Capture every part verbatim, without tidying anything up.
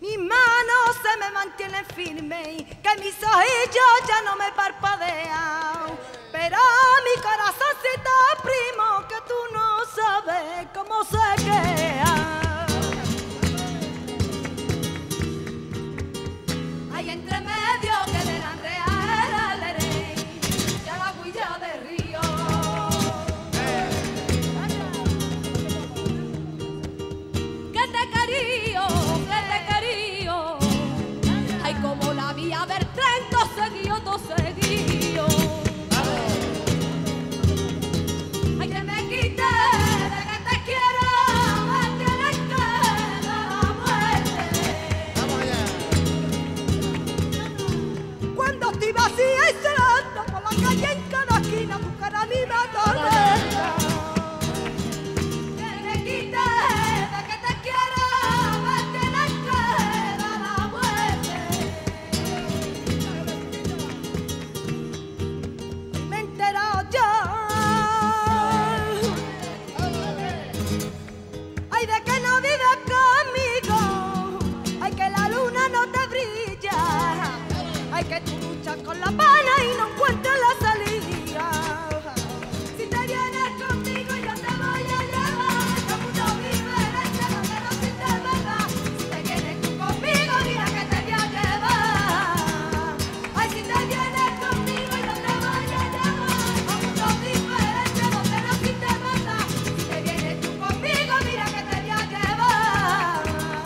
Mis manos se me mantienen firmes, que mis ojillos ya no me parpadean. Pero mi corazoncito primo, que tú no sabes cómo se queda. Hay entre medio que de la real ya la huilla de río. Que te querío, que te querío. Ay, como la vía del tren, todo seguido, todo seguido. Ay, que me quite de que te quiero, me tienes que dar la muerte. Vamos allá. Cuando estoy vacía y celando por la calle en cada esquina, tu cara a mí me atormenta. Que me quite de que te quiero, me tienes que dar la muerte. Me he enterado yo, ay, de que no vives conmigo, ay, que la luna no te brilla, ay, que tú luchas con la pana y no encuentras la salida. Si te vienes conmigo yo te voy a llevar a mundo diferente donde no existe verdad. Si te vienes tú conmigo mira que te voy a llevar. Ay, si te vienes conmigo yo te voy a llevar a mundo diferente donde no existe verdad. Si te vienes tú conmigo mira que te voy a llevar.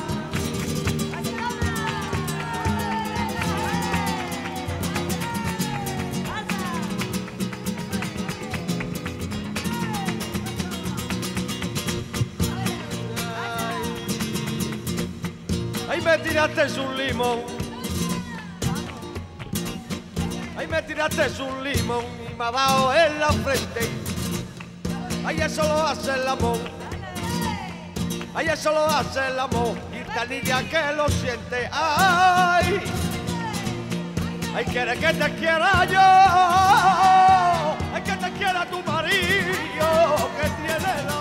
Ahí me tiraste un limón. Ahí me tiraste un limón y me ha dado en la frente. Ahí eso lo hace el amor. Ahí eso lo hace el amor. Y esta niña que lo siente. Ay, ay, quiere que te quiera yo. Ay, que te quiera tu marido que tiene la